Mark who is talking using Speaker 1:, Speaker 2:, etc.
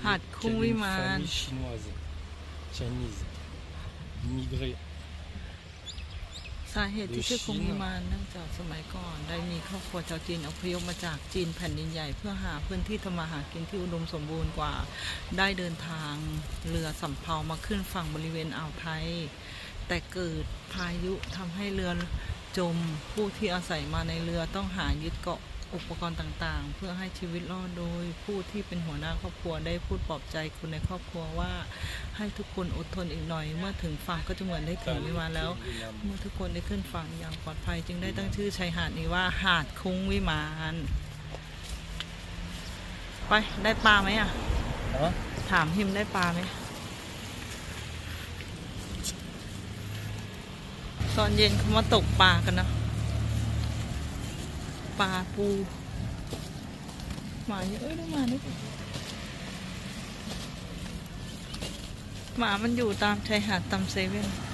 Speaker 1: หาดคุ้งวิมานสาเหตุที่ชื่อคุ้งวิมานเนื่องจากสมัยก่อนได้มีครอบครัวชาวจีนอพยพมาจากจีนแผ่นดินใหญ่เพื่อหาพื้นที่ทำมาหากินที่อุดมสมบูรณ์กว่าได้เดินทางเรือสำเภามาขึ้นฝั่งบริเวณอ่าวไทยแต่เกิดพายุทำให้เรือจมผู้ที่อาศัยมาในเรือต้องหายึดเกาะอุปกรณ์ต่างๆเพื่อให้ชีวิตรอดโดยผู้ที่เป็นหัวหน้าครอบครัวได้พูดปลอบใจคนในครอบครัวว่าให้ทุกคนอดทนอีกหน่อยเมื่อถึงฝั่งก็จะเหมือนได้ถึงวิมานแล้วเมื่อทุกคนได้ขึ้นฝั่งอย่างปลอดภัยจึงได้ตั้งชื่อชายหาดนี้ว่าหาดคุ้งวิมานไปได้ปลาไหมอ่ะถามหิมได้ปลาไหมตอนเย็นเขามาตกปลากันนะปลาปูหมาเยอะดูหมานี่หมามันอยู่ตามชายหาดตามเซเว่น